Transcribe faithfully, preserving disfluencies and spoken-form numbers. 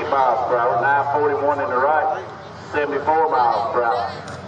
miles per hour, nine forty-one in the right, seventy-four miles per hour.